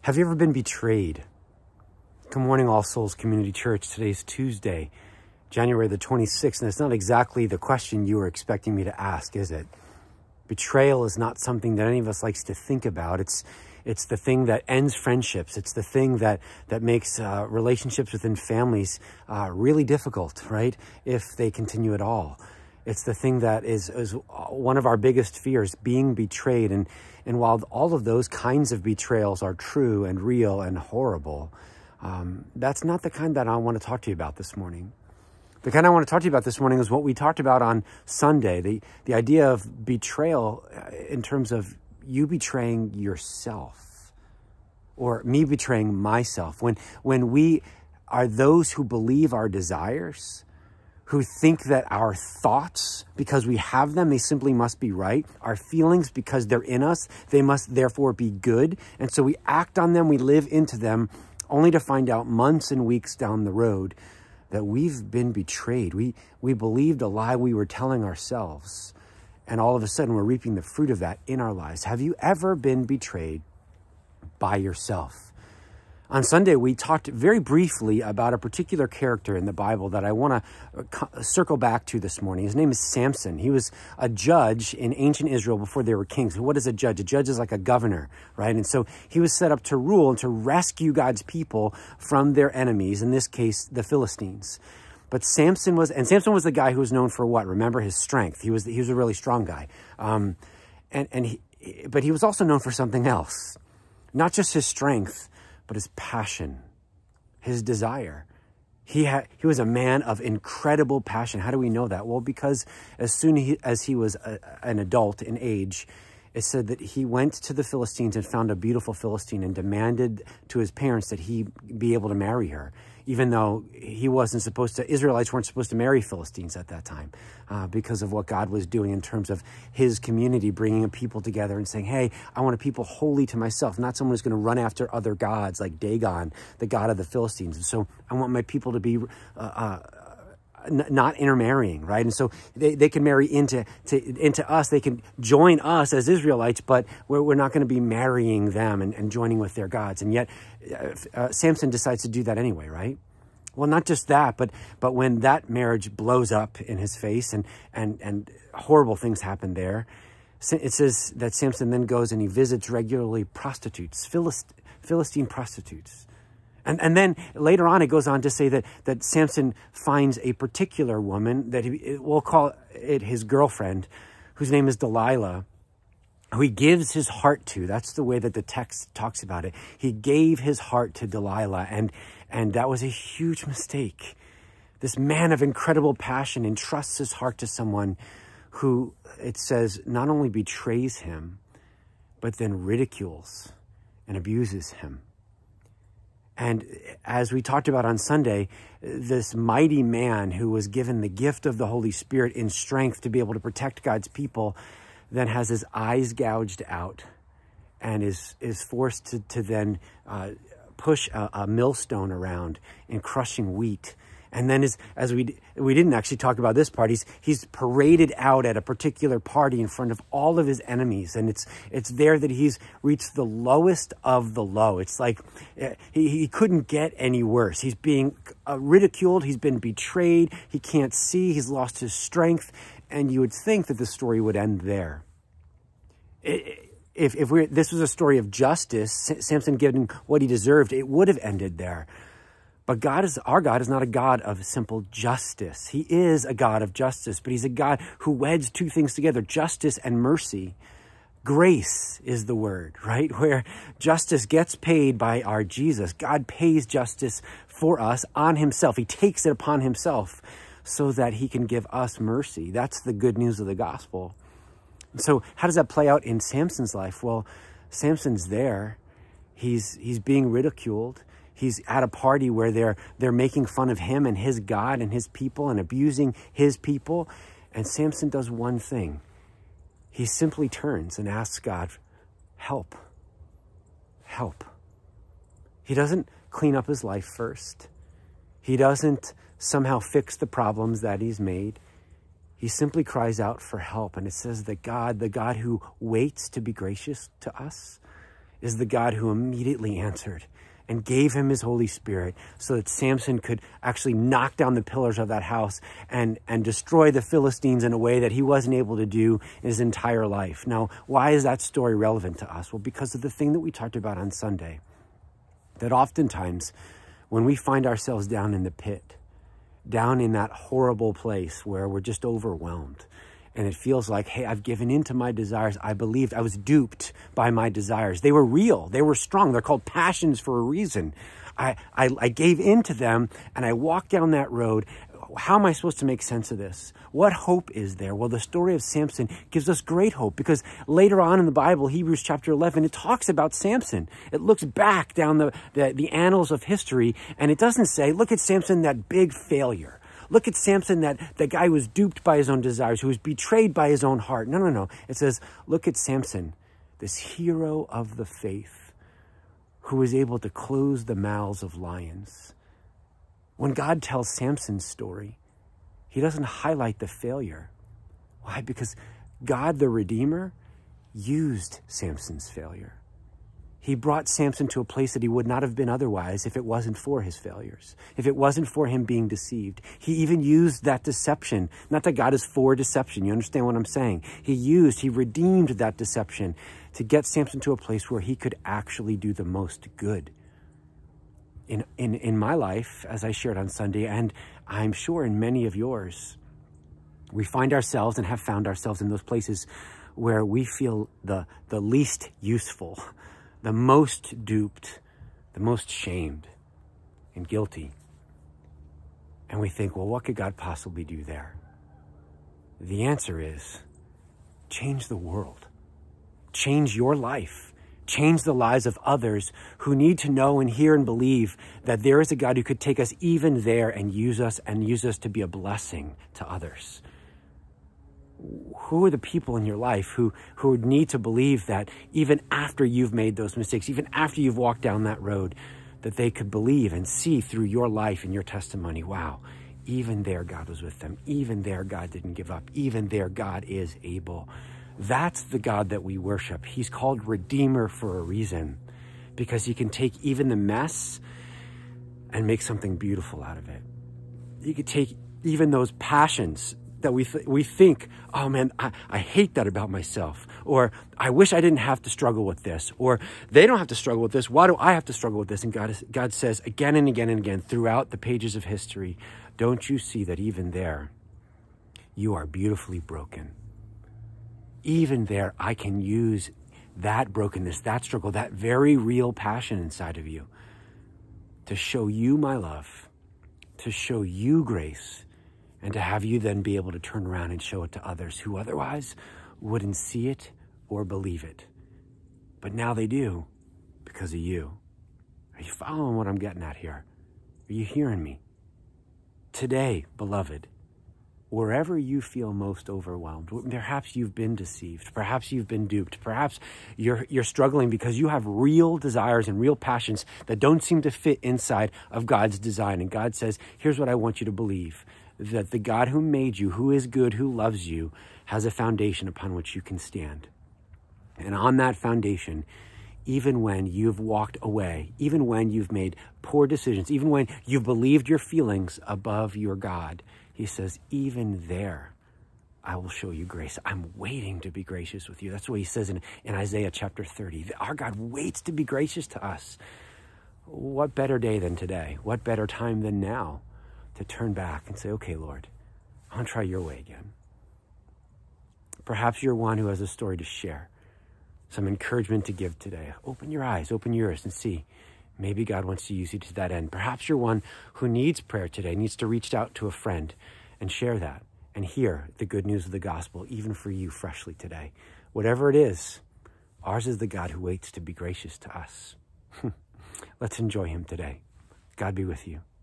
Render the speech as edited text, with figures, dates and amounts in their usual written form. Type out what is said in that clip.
Have you ever been betrayed? Good morning, All Souls Community Church. Today's Tuesday, January the 26th, and it's not exactly the question you were expecting me to ask, is it? Betrayal is not something that any of us likes to think about. It's the thing that ends friendships. It's the thing that makes relationships within families really difficult, right? If they continue at all. It's the thing that is one of our biggest fears, being betrayed. And while all of those kinds of betrayals are true and real and horrible, that's not the kind that I want to talk to you about this morning. The kind I want to talk to you about this morning is what we talked about on Sunday, the idea of betrayal in terms of you betraying yourself or me betraying myself. When we are those who believe our desires, who think that our thoughts, because we have them, they simply must be right. Our feelings, because they're in us, they must therefore be good. And so we act on them, we live into them, only to find out months and weeks down the road that we've been betrayed. We believed a lie we were telling ourselves. And all of a sudden, we're reaping the fruit of that in our lives. Have you ever been betrayed by yourself? On Sunday, we talked very briefly about a particular character in the Bible that I want to circle back to this morning. His name is Samson. He was a judge in ancient Israel before they were kings. What is a judge? A judge is like a governor, right? And so he was set up to rule and to rescue God's people from their enemies, in this case, the Philistines. But Samson was the guy who was known for what? Remember, his strength. He was a really strong guy. But he was also known for something else. Not just his strength, but his passion, his desire. He was a man of incredible passion. How do we know that? Well, because as soon as he was an adult in age, it said that he went to the Philistines and found a beautiful Philistine and demanded to his parents that he be able to marry her, even though Israelites weren't supposed to marry Philistines at that time because of what God was doing in terms of his community, bringing a people together and saying, hey, I want a people holy to myself, not someone who's going to run after other gods like Dagon, the god of the Philistines. And so I want my people to be not intermarrying, right? And so they can marry into us. They can join us as Israelites, but we're not going to be marrying them and joining with their gods. And yet Samson decides to do that anyway, right? Well, not just that, but when that marriage blows up in his face and horrible things happen there, it says that Samson then goes and he visits regularly prostitutes, Philistine prostitutes. And then later on, it goes on to say that Samson finds a particular woman that we'll call it his girlfriend, whose name is Delilah, who he gives his heart to. That's the way that the text talks about it. He gave his heart to Delilah, and that was a huge mistake. This man of incredible passion entrusts his heart to someone who, it says, not only betrays him, but then ridicules and abuses him. And as we talked about on Sunday, this mighty man who was given the gift of the Holy Spirit in strength to be able to protect God's people, then has his eyes gouged out and is forced to then push a millstone around in crushing wheat. And then as we didn't actually talk about this part, he's paraded out at a particular party in front of all of his enemies. And it's there that he's reached the lowest of the low. It's like he couldn't get any worse. He's being ridiculed. He's been betrayed. He can't see. He's lost his strength. And you would think that the story would end there. If this was a story of justice, Samson getting what he deserved, it would have ended there. But our God is not a God of simple justice. He is a God of justice, but he's a God who weds two things together, justice and mercy. Grace is the word, right? Where justice gets paid by our Jesus. God pays justice for us on himself. He takes it upon himself so that he can give us mercy. That's the good news of the gospel. So how does that play out in Samson's life? Well, Samson's there. He's being ridiculed. He's at a party where they're making fun of him and his God and his people and abusing his people. And Samson does one thing. He simply turns and asks God, help. Help. He doesn't clean up his life first. He doesn't somehow fix the problems that he's made. He simply cries out for help. And it says that God, the God who waits to be gracious to us, is the God who immediately answered and gave him his Holy Spirit so that Samson could actually knock down the pillars of that house and destroy the Philistines in a way that he wasn't able to do in his entire life. Now, why is that story relevant to us? Well, because of the thing that we talked about on Sunday, that oftentimes when we find ourselves down in the pit, down in that horrible place where we're just overwhelmed, and it feels like, hey, I've given in to my desires. I believed. I was duped by my desires. They were real. They were strong. They're called passions for a reason. I gave in to them, and I walked down that road. How am I supposed to make sense of this? What hope is there? Well, the story of Samson gives us great hope, because later on in the Bible, Hebrews chapter 11, it talks about Samson. It looks back down the annals of history, and it doesn't say, look at Samson, that big failure. Look at Samson, the guy who was duped by his own desires, who was betrayed by his own heart. No. It says, look at Samson, this hero of the faith, who was able to close the mouths of lions. When God tells Samson's story, he doesn't highlight the failure. Why? Because God, the Redeemer, used Samson's failure. He brought Samson to a place that he would not have been otherwise if it wasn't for his failures, if it wasn't for him being deceived. He even used that deception. Not that God is for deception. You understand what I'm saying? He redeemed that deception to get Samson to a place where he could actually do the most good. In my life, as I shared on Sunday, and I'm sure in many of yours, we find ourselves and have found ourselves in those places where we feel the least useful, the most duped, the most shamed and guilty. And we think, well, what could God possibly do there? The answer is change the world, change your life, change the lives of others who need to know and hear and believe that there is a God who could take us even there and use us to be a blessing to others. Who are the people in your life who need to believe that even after you've made those mistakes, even after you've walked down that road, that they could believe and see through your life and your testimony, wow, even there God was with them. Even there God didn't give up. Even there God is able. That's the God that we worship. He's called Redeemer for a reason, because he can take even the mess and make something beautiful out of it. He could take even those passions that we think, oh man, I hate that about myself, or I wish I didn't have to struggle with this, or they don't have to struggle with this. Why do I have to struggle with this? And God says again and again and again throughout the pages of history, don't you see that even there, you are beautifully broken? Even there, I can use that brokenness, that struggle, that very real passion inside of you to show you my love, to show you grace, and to have you then be able to turn around and show it to others who otherwise wouldn't see it or believe it. But now they do because of you. Are you following what I'm getting at here? Are you hearing me? Today, beloved, wherever you feel most overwhelmed, perhaps you've been deceived, perhaps you've been duped, perhaps you're struggling because you have real desires and real passions that don't seem to fit inside of God's design. And God says, here's what I want you to believe, that the God who made you, who is good, who loves you, has a foundation upon which you can stand. And on that foundation, even when you've walked away, even when you've made poor decisions, even when you've believed your feelings above your God, he says, even there, I will show you grace. I'm waiting to be gracious with you. That's what he says in Isaiah chapter 30. Our God waits to be gracious to us. What better day than today? What better time than now to turn back and say, okay, Lord, I want to try your way again. Perhaps you're one who has a story to share, some encouragement to give today. Open your eyes, open your ears and see. Maybe God wants to use you to that end. Perhaps you're one who needs prayer today, needs to reach out to a friend and share that and hear the good news of the gospel, even for you freshly today. Whatever it is, ours is the God who waits to be gracious to us. Let's enjoy him today. God be with you.